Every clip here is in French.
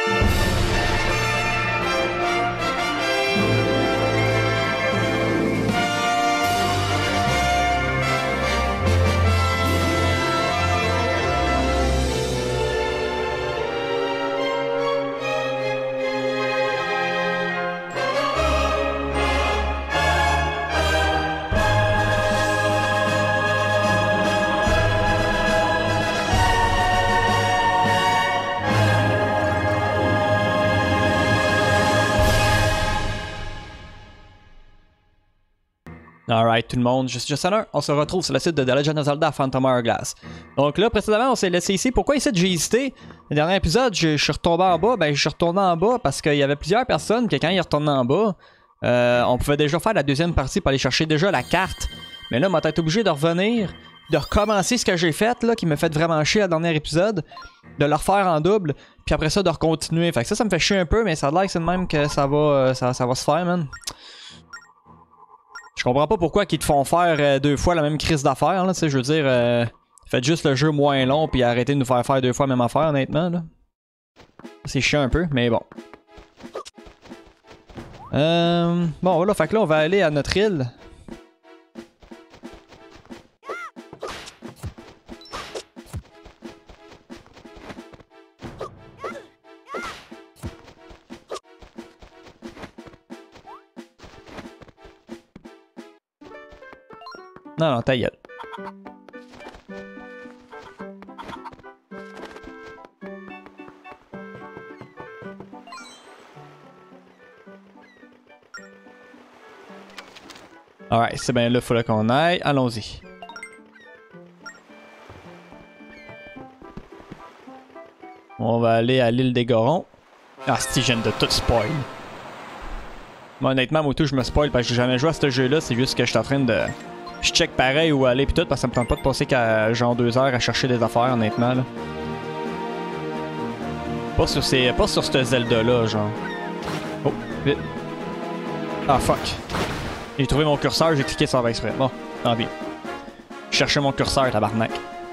Alright tout le monde, je suis Justin, on se retrouve sur le site de The Legend of Zelda Phantom Hourglass. Donc là précédemment on s'est laissé ici, pourquoi ici j'ai hésité? Le dernier épisode je suis retombé en bas, ben je suis retourné en bas parce qu'il y avait plusieurs personnes que quand ils retournaient en bas, on pouvait déjà faire la deuxième partie pour aller chercher déjà la carte. Mais là on m'a été obligé de revenir, de recommencer ce que j'ai fait là, qui m'a fait vraiment chier le dernier épisode, de le refaire en double, puis après ça de recontinuer. Fait que ça me fait chier un peu, mais ça a l'air que c'est de même que ça va se faire, man. Je comprends pas pourquoi ils te font faire deux fois la même crise d'affaires, là, tu sais, je veux dire, faites juste le jeu moins long puis arrêtez de nous faire deux fois la même affaire, honnêtement, là. C'est chiant un peu, mais bon. Bon, voilà, fait que là, on va aller à notre île. Non, non, ta gueule. Alright, c'est bien là, faut là qu'on aille. Allons-y. On va aller à l'île des Gorons. Ah, si, je viens de tout spoil. Moi, honnêtement, moi tout, je me spoil parce que j'ai jamais joué à ce jeu-là. C'est juste que je suis en train de... Je check pareil où aller pis tout parce que ça me tente pas de passer qu'à genre 2 heures à chercher des affaires, honnêtement, là. Pas sur ce Zelda-là, genre. Oh, vite. Ah, fuck. J'ai trouvé mon curseur, j'ai cliqué sans faire exprès. Bon, tant bien. Je cherchais mon curseur, tabarnak.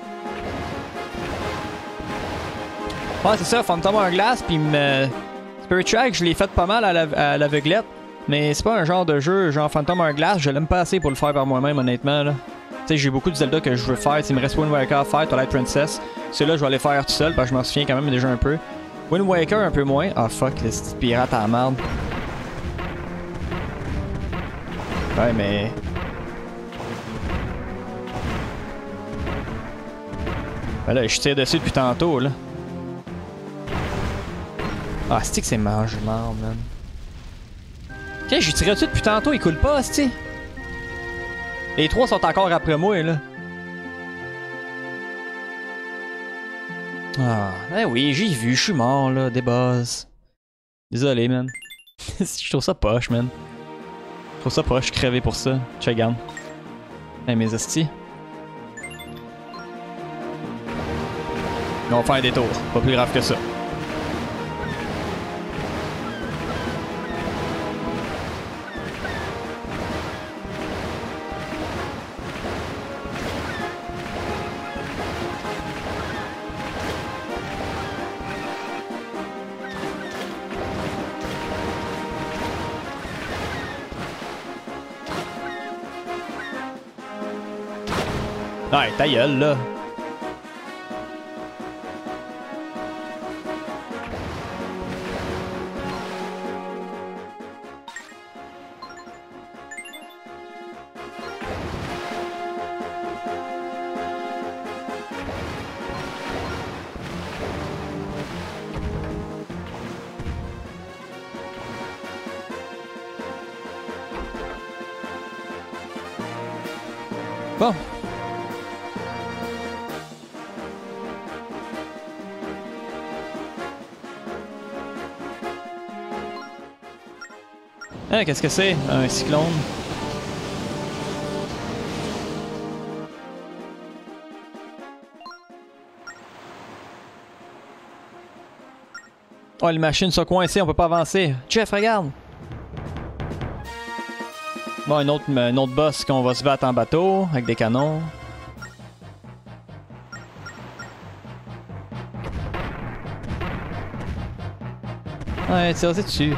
Ouais, c'est ça, Phantom Hourglass, pis Spirit Track, je l'ai fait pas mal à l'aveuglette. Mais c'est pas un genre de jeu genre Phantom Hourglass, je l'aime pas assez pour le faire par moi-même, honnêtement, là. Tu sais, j'ai beaucoup de Zelda que je veux faire. Il me reste Wind Waker à faire, Twilight Princess. Celui-là, je vais aller faire tout seul parce que je m'en souviens quand même déjà un peu. Wind Waker un peu moins. Ah fuck, les petits pirates à la merde. Ouais, mais... Ben là, je tire dessus depuis tantôt, là. Ah, c'est que c'est mange-mort, man. Ok, je lui tirais dessus depuis tantôt, il coule pas, c'ti. Les trois sont encore après moi, là. Ah, ben oui, j'ai vu, je suis mort, là, des buzz. Désolé, man. Je trouve ça poche, man. Je trouve ça poche, je suis crevé pour ça. Check, garde. Hey, mes estis. On va faire un détour, pas plus grave que ça. Ouais, ta gueule, là. Bon. Hein, qu'est-ce que c'est? Un cyclone? Oh, les machines sont coincées, on peut pas avancer. Jeff, regarde! Bon, un autre boss qu'on va se battre en bateau, avec des canons. Ouais, tire dessus.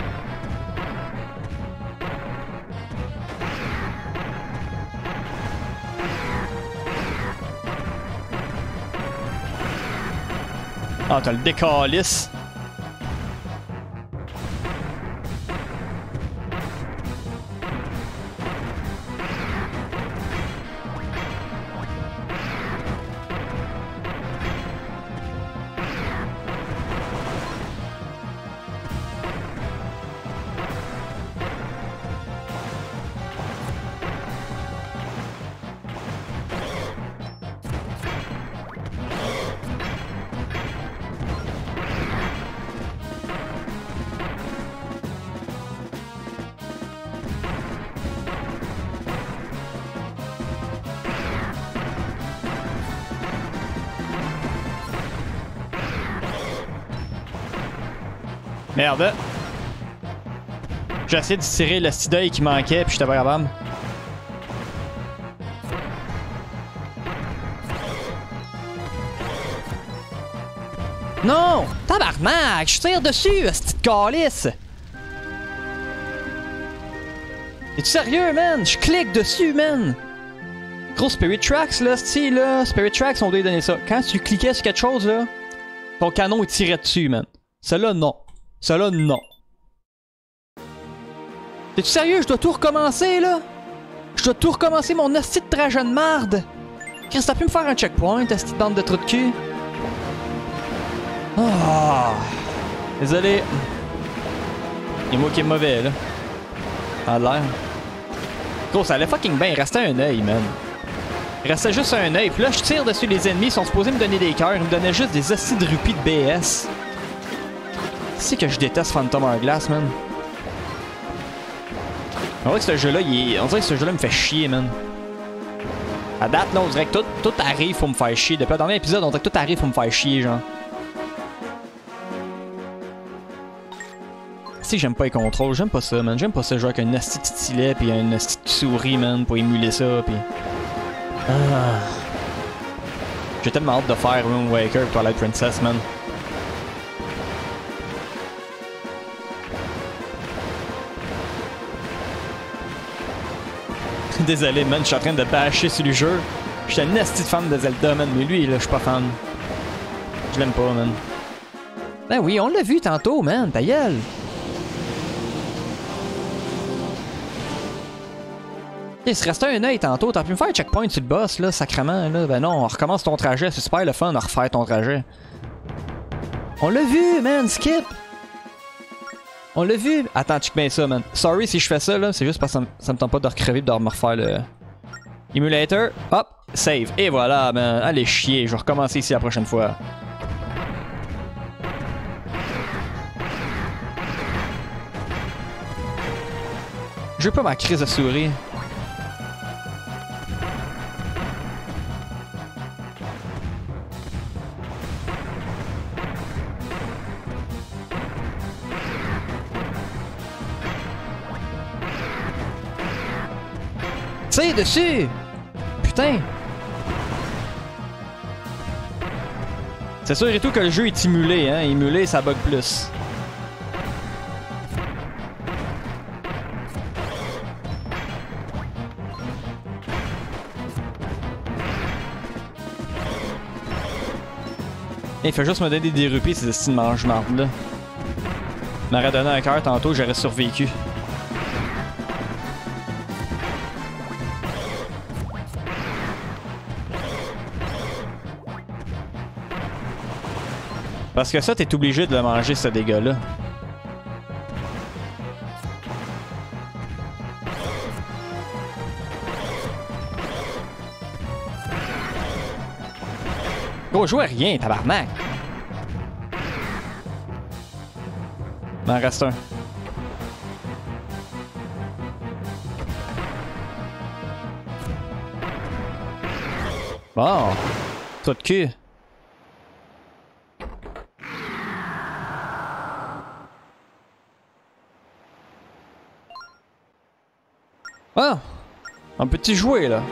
Ah, t'as le décalice. Merde. J'ai essayé de tirer le petit deuil qui manquait, puis j'étais pas capable. Non! Tabarnak! Je tire dessus, ce petit calice! Es-tu sérieux, man? Je clique dessus, man! Gros Spirit Tracks, là, style, là. Spirit Tracks, on doit lui donner ça. Quand tu cliquais sur quelque chose, là, ton canon, il tirait dessus, man. Celui-là, non. Celui-là, non. T'es-tu sérieux? Je dois tout recommencer, là? Je dois tout recommencer, mon hostie de trajet de marde! Chris, t'as pu me faire un checkpoint, hostie de bande de trous de cul? Ah! Désolé. C'est moi qui est mauvais, là. À l'air. Gros, ça allait fucking bien. Il restait un œil, man. Il restait juste un œil. Puis là, je tire dessus les ennemis. Ils sont supposés me donner des cœurs. Ils me donnaient juste des hosties de rupies de BS. C'est que je déteste Phantom Hourglass, man. On dirait que ce jeu-là, on dirait que ce jeu-là me fait chier, man. À date, là, on dirait que tout arrive pour me faire chier. Depuis le dernier épisode, on dirait que tout arrive pour me faire chier, genre. Si j'aime pas les contrôles, j'aime pas ça, man. J'aime pas ça jouer avec un asti de stylet pis un asti de souris, man, pour émuler ça, pis... Ah. J'ai tellement hâte de faire Wind Waker et Twilight Princess, man. Désolé, man, je suis en train de bâcher sur le jeu. J'étais un asti de fan de Zelda, man, mais lui, là, je suis pas fan. Je l'aime pas, man. Ben oui, on l'a vu tantôt, man, ta gueule. Il se restait un œil tantôt, t'as pu me faire un checkpoint sur le boss, là, sacrément, là. Ben non, on recommence ton trajet, c'est super le fun de refaire ton trajet. On l'a vu, man, skip! On l'a vu! Attends, check bien ça, man. Sorry si je fais ça, là, c'est juste parce que ça me tente pas de recrever et de me refaire le... Emulator, hop, save. Et voilà, man, allez chier, je vais recommencer ici la prochaine fois. Je veux pas ma crise de souris. Tire dessus! Putain! C'est sûr et tout que le jeu est émulé, hein? Émulé, ça bug plus. Il fait juste me donner des rupies, ces estimes mange-marde là. Il m'aurait donné un cœur tantôt, j'aurais survécu. Parce que ça, t'es obligé de le manger, ce dégât-là. Gros, jouez à rien, tabarnak! Il m'en reste un. Bon! Trou de cul. Ah! Un petit jouet, là.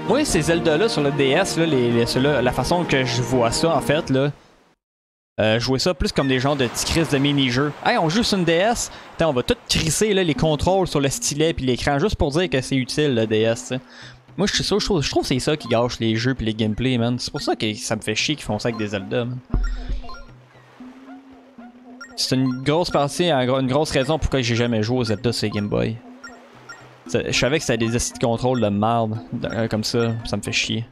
Moi, ces Zelda-là sur le DS, là, ceux-là, la façon que je vois ça, en fait, là, jouer ça plus comme des genres de petits crises de mini-jeux. Hey, on joue sur une DS, on va tout crisser là, les contrôles sur le stylet puis l'écran, juste pour dire que c'est utile, le DS, t'sais. Moi, je trouve que c'est ça qui gâche les jeux puis les gameplays, man. C'est pour ça que ça me fait chier qu'ils font ça avec des Zelda, man. C'est une grosse partie, une grosse raison pourquoi j'ai jamais joué aux Zelda sur Game Boy. Je savais que c'était des acides de contrôle de merde, comme ça me fait chier.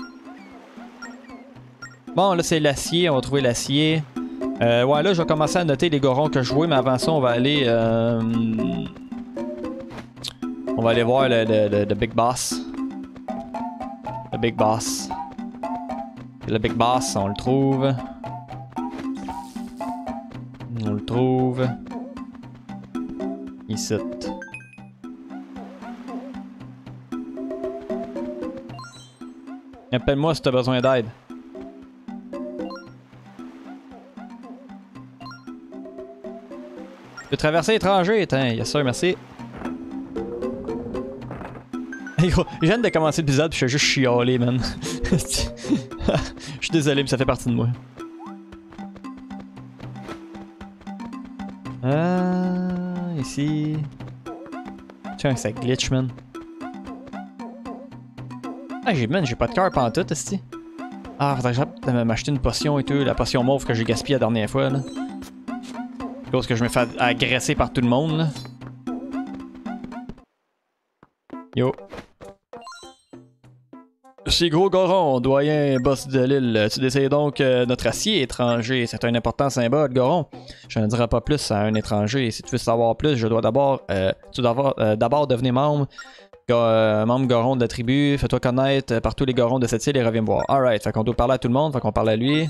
Bon, là c'est l'acier, on va trouver l'acier. Ouais, là je vais commencer à noter les gorons que je jouais, mais avant ça on va aller... On va aller voir le Big Boss. Le Big Boss. Le Big Boss, on le trouve. On le trouve. Ici. Appelle-moi si t'as besoin d'aide. Tu peux traverser l'étranger, yes sir, merci. Hey gros, je viens de commencer l'épisode puis je suis juste chialé, man. Je suis désolé, mais ça fait partie de moi. Ici. Tiens, ça glitch, man. Ah, j'ai pas de cœur pantoute, esti. Ah, faudrait que j'aille m'acheter une potion et tout, la potion mauve que j'ai gaspillée la dernière fois, là. Cause que je me fais agresser par tout le monde, là. Yo. C'est Gros Goron, doyen boss de l'île. Tu décides donc notre acier étranger. C'est un important symbole, Goron. Je ne dirai pas plus à un étranger. Si tu veux savoir plus, je dois d'abord... tu dois d'abord devenir membre Goron de la tribu. Fais-toi connaître par tous les Gorons de cette île et reviens me voir. Alright, fait qu'on doit parler à tout le monde. Fait qu'on parle à lui.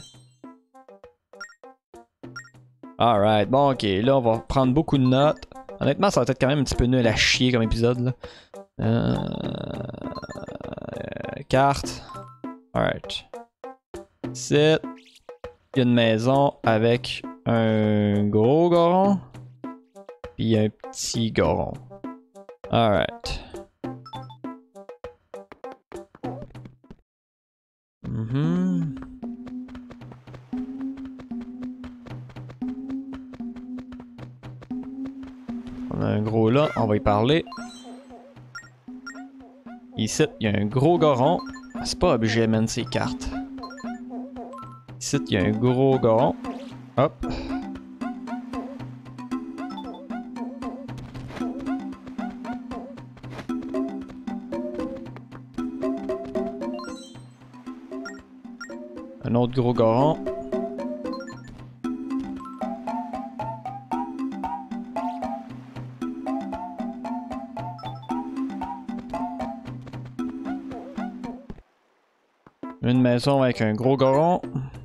Alright, bon ok. Là, on va prendre beaucoup de notes. Honnêtement, ça va être quand même un petit peu nul à chier comme épisode, là. Carte. Alright. Ici, il y a une maison avec un gros goron. Puis un petit goron. Alright. On a un gros là, on va y parler. Ici, il y a un gros goron. C'est pas objet, man, c'est cartes. Ici, il y a un gros goron. Hop. Un autre gros goron. Une maison avec un gros goron.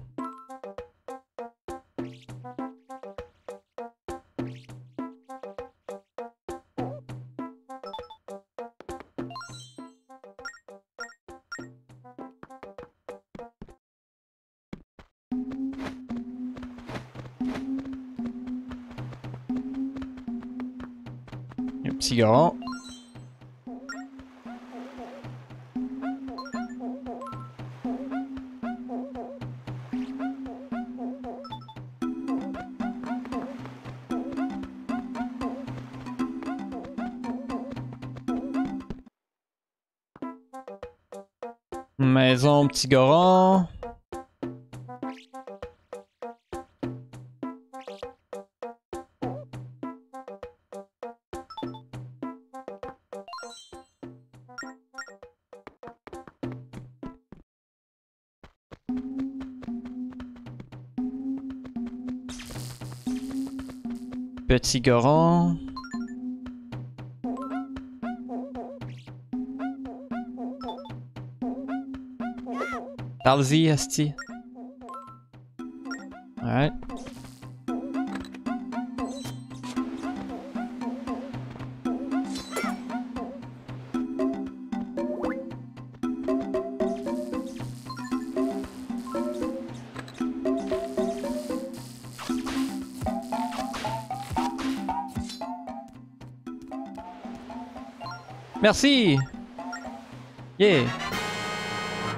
Un petit goron. Maison, petit goron. Petit goron. Parle-y, asti. Alright. Merci! Yeah!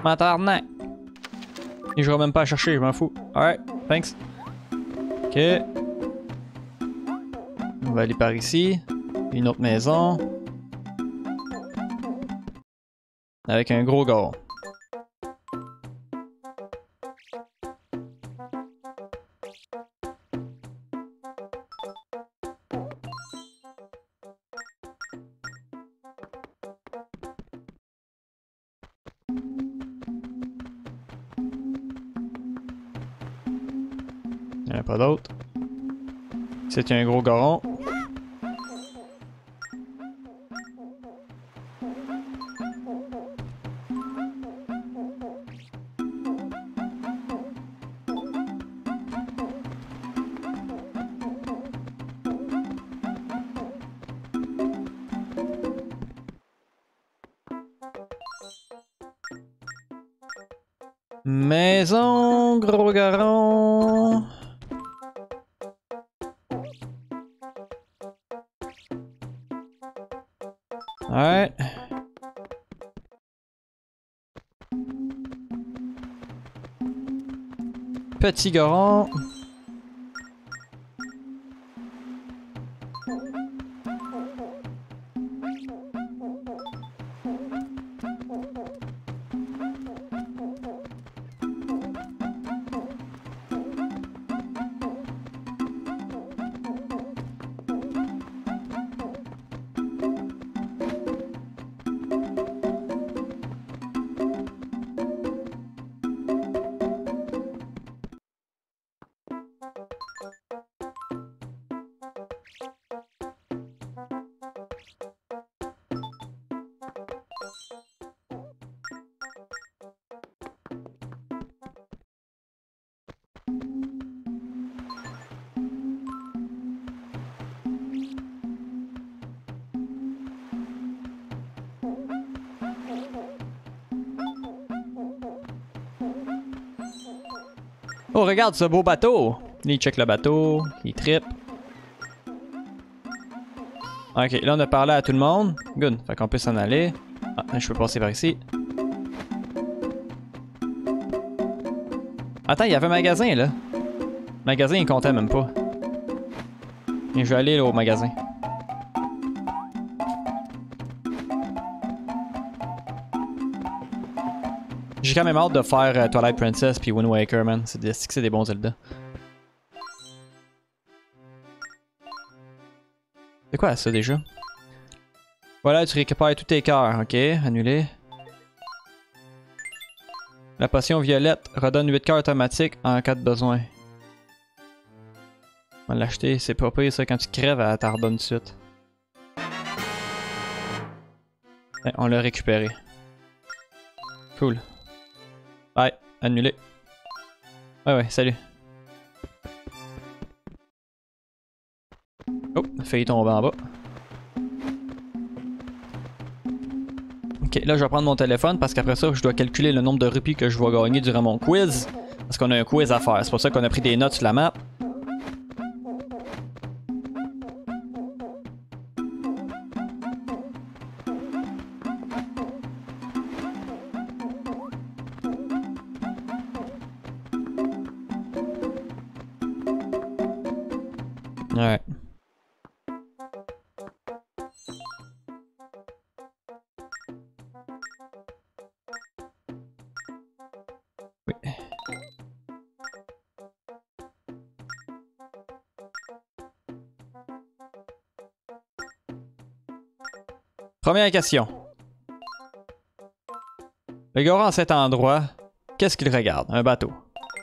M'entarnac. Et je vais même pas à chercher, je m'en fous. Alright, thanks. Ok. On va aller par ici. Une autre maison. Avec un gros gars. Il n'y en a pas d'autre. C'est un gros goron. Maison, gros garon. Alright. Petit garon. Oh, regarde ce beau bateau! Il check le bateau, il trippe. Ok, là on a parlé à tout le monde. Good, fait qu'on peut s'en aller. Ah, je peux passer par ici. Attends, il y avait un magasin là. Le magasin il comptait même pas. Et je vais aller là, au magasin. J'ai quand même hâte de faire Twilight Princess puis Wind Waker, man. C'est des bons Zelda. C'est quoi ça déjà? Voilà, tu récupères tous tes cœurs. Ok, annulé. La potion violette redonne 8 cœurs automatiques en cas de besoin. On va l'acheter, c'est pas pire ça. Quand tu crèves, elle t'en redonne tout de suite. Ouais, on l'a récupéré. Cool. Ouais, annulé. Ouais, salut. Oh, failli tomber en bas. Ok, là je vais prendre mon téléphone parce qu'après ça, je dois calculer le nombre de rupies que je vais gagner durant mon quiz. Parce qu'on a un quiz à faire. C'est pour ça qu'on a pris des notes sur la map. Ouais. Oui. Première question. Le gars en cet endroit, qu'est-ce qu'il regarde? Un bateau.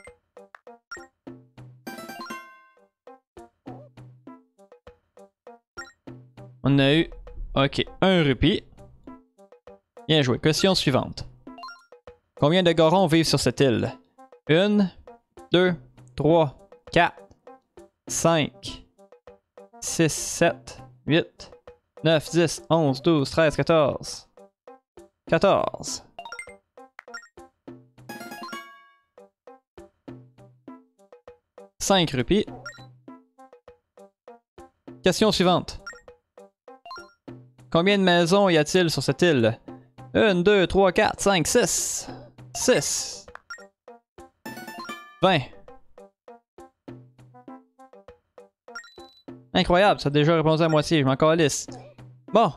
On a eu, ok, 1 rupie. Bien joué. Question suivante. Combien de gorons vivent sur cette île? 1, 2, 3, 4, 5, 6, 7, 8, 9, 10, 11, 12, 13, 14. 14. « 5 rupies. Question suivante. Combien de maisons y a-t-il sur cette île? 1, 2, 3, 4, 5, 6. 6. 20. Incroyable, ça a déjà répondu à moitié, je m'en calisse. Bon.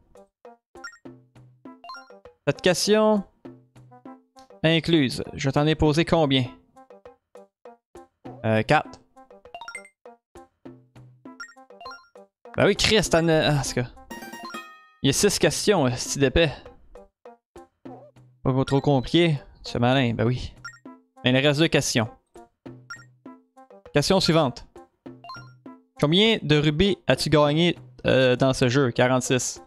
Cette question incluse. Je t'en ai posé combien? 4. Ben oui, Chris, t'en as... Ah, c'est que... Il y a 6 questions, c'est d'épais. Pas trop compliqué. Tu es malin, ben oui. Mais il reste 2 questions. Question suivante. Combien de rubis as-tu gagné dans ce jeu? 46.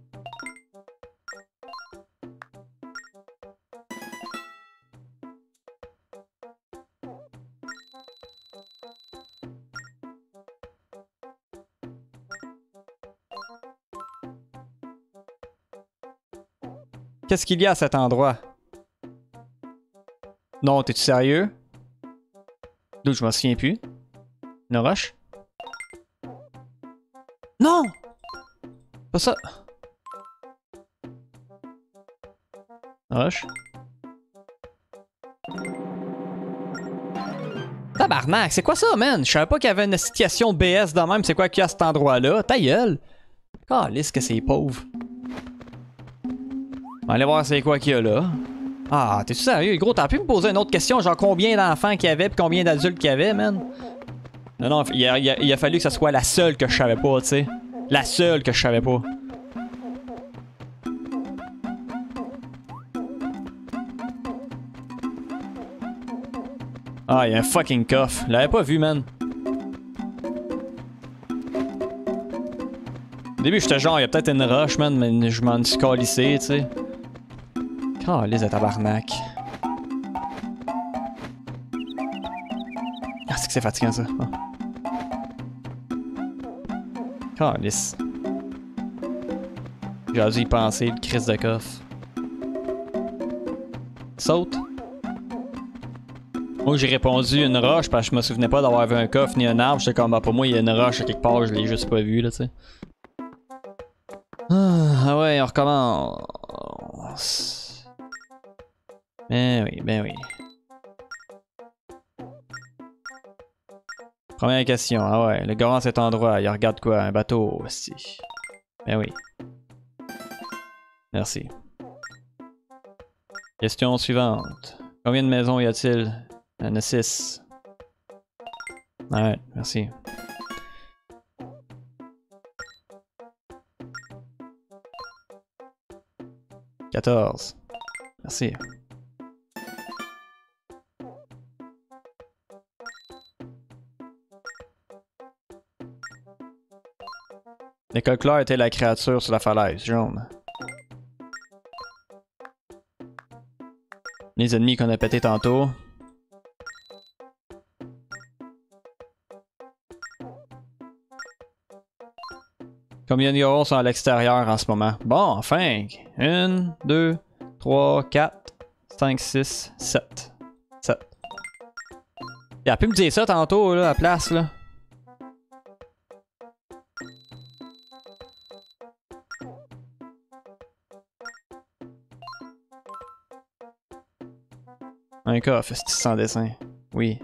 Qu'est-ce qu'il y a à cet endroit? Non, t'es-tu sérieux? D'où je m'en souviens plus. Une roche? Non! Pas ça. Roche. Tabarnak, c'est quoi ça, man? Je savais pas qu'il y avait une situation BS de même. C'est quoi qu'il y a à cet endroit-là? Ta gueule! Calisse que c'est pauvre. On va aller voir c'est quoi qu'il y a là. Ah, t'es sérieux? Gros, t'as pu me poser une autre question? Genre combien d'enfants qu'il y avait pis combien d'adultes qu'il y avait, man? Non, non, il a fallu que ce soit la seule que je savais pas, tu sais. La seule que je savais pas. Ah, il y a un fucking coffre. Je l'avais pas vu, man. Au début, j'étais genre, il y a peut-être une roche, man, mais je m'en suis calissé, tu sais. Calisse de tabarnak. Ah, c'est que c'est fatigant, ça. Oh. Calisse. J'ai dû y penser, le crise de coffre. Saute. Moi, j'ai répondu une roche parce que je me souvenais pas d'avoir vu un coffre ni un arbre. J'étais comme, bah, pour moi, il y a une roche à quelque part, je l'ai juste pas vu, là, tu sais. Ah ouais, on recommence. Ben oui, ben oui. Première question, ah ouais, le gars à cet endroit, il regarde quoi? Un bateau, aussi. Ben oui. Merci. Question suivante. Combien de maisons y a-t-il? Il y en a 6. Ouais, merci. « 14. Merci. L'école claire était la créature sur la falaise jaune. Les ennemis qu'on a pété tantôt. Combien de euros sont à l'extérieur en ce moment? Bon, enfin! 1, 2, 3, 4, 5, 6, 7. 7. Il a pu me dire ça tantôt, là, à la place, là. Un coffre, c'est sans dessin. Oui.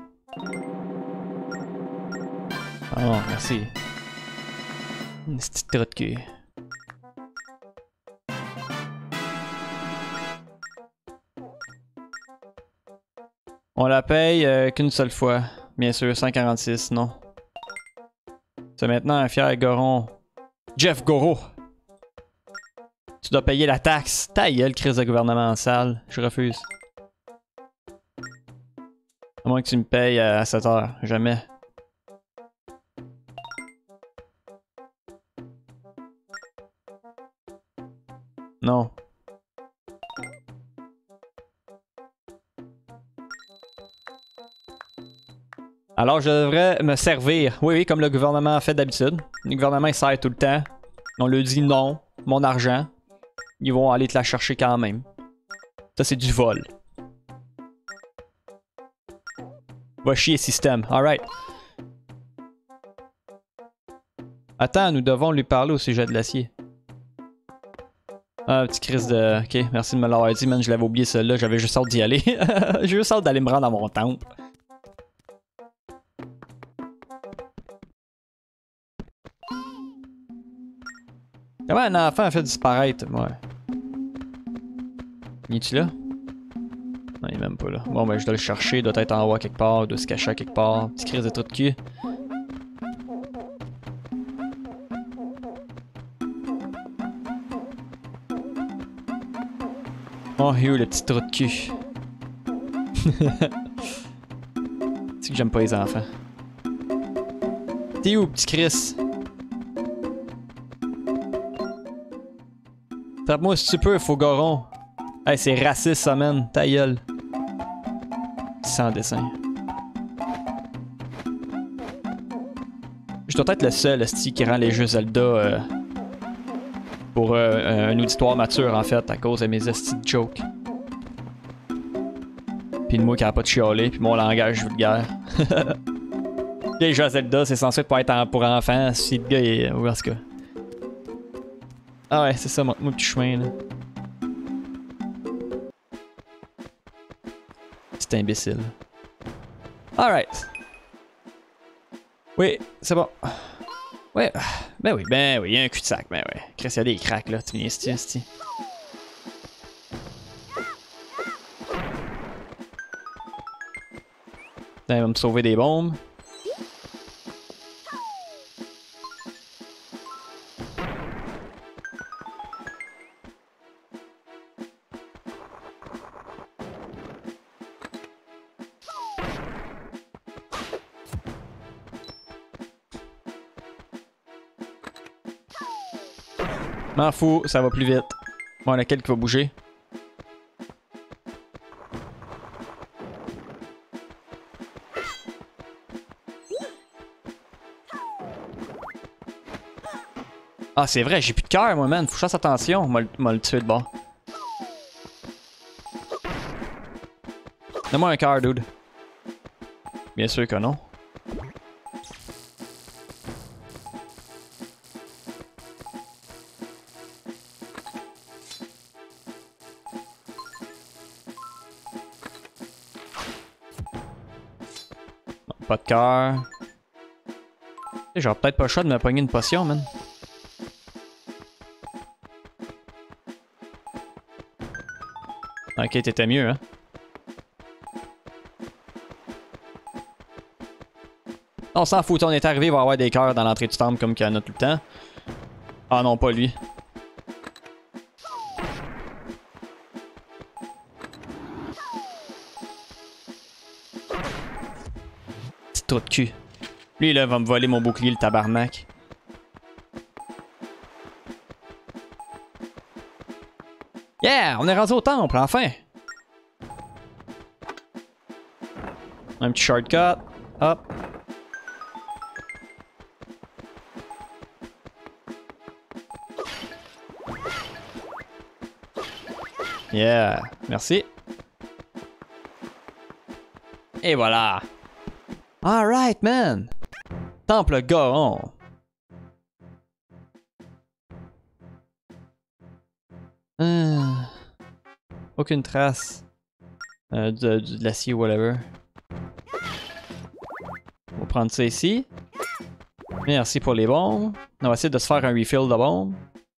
Oh, merci. Une petite trotte de cul. On la paye qu'une seule fois. Bien sûr, 146, non. C'est maintenant un fier Goron. Jeff Goro. Tu dois payer la taxe. Ta gueule, crise de gouvernement sale. Je refuse. À moins que tu me payes à 7 heures. Jamais. Non. Alors je devrais me servir. Oui, oui, comme le gouvernement fait d'habitude. Le gouvernement il sert tout le temps. On lui dit non, mon argent. Ils vont aller te la chercher quand même. Ça c'est du vol. Va chier système. Alright. Attends, nous devons lui parler au sujet de l'acier. Ah, petit crise de... Ok, merci de me l'avoir dit, man. Je l'avais oublié celle-là. J'avais juste hâte d'y aller. J'ai juste hâte d'aller me rendre à mon temple. Comment un enfant a fait disparaître? Ouais. Il est-tu là? Non, il est même pas là. Bon, ben, je dois le chercher. Il doit être en haut quelque part. Il doit se cacher à quelque part. Petit crise de trou de cul. Oh, you, le petit trou de cul. C'est que j'aime pas les enfants. T'es où, petit Chris? Tape-moi si tu peux, faux goron. Hey, c'est raciste, ça, man. Ta gueule. Sans dessin. Je dois être le seul, esti, qui rend les jeux Zelda pour un auditoire mature, en fait, à cause de mes esti de jokes. Pis de moi qui a pas de chialer, pis mon langage vulgaire. Les jeux Zelda, c'est censé pas être pour enfants, si le gars est... Où est-ce que... Ah ouais, c'est ça, mon petit chemin, là. C'est imbécile. Alright. Oui, c'est bon. Ouais, ben oui, il y a un cul-de-sac, ben ouais. Chris, il y a des cracks, là, tu viens ici, ici. Il va me sauver des bombes. M'en fous, ça va plus vite. Bon, lequel qui va bouger? Ah, c'est vrai, j'ai plus de cœur, moi, man. Faut que je fasse attention. M'a le tuer de bord. Donne-moi un cœur, dude. Bien sûr que non. Pas de cœur. J'aurais peut-être pas le choix de me pogner une potion, man. Ok, t'étais mieux, hein. On s'en fout, on est arrivé, il va y avoir des cœurs dans l'entrée du temple comme qu'il y en a tout le temps. Ah non, pas lui. Petit trou de cul. Lui, là, va me voler mon bouclier, le tabarnak. Yeah! On est rendu au temple, enfin! Un petit shortcut. Hop. Yeah! Merci. Et voilà! Alright, man! Temple Goron. Aucune trace de l'acier ou whatever. On va prendre ça ici. Merci pour les bombes. On va essayer de se faire un refill de bombes.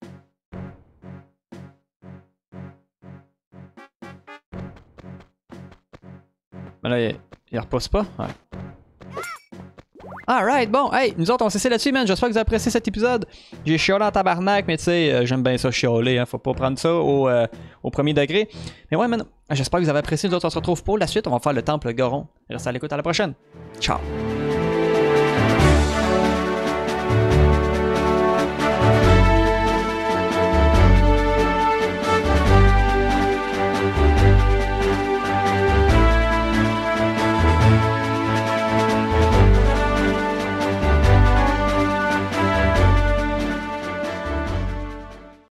Mais là, il repousse pas? Ouais. Alright, bon, hey, nous autres on s'est laissé là-dessus, man. J'espère que vous avez apprécié cet épisode. J'ai chiolé en tabarnak, mais tu sais, j'aime bien ça chialer, hein. Faut pas prendre ça au premier degré. Mais ouais, man, j'espère que vous avez apprécié. Nous autres on se retrouve pour la suite. On va faire le temple Goron. Restez à l'écoute, à la prochaine. Ciao.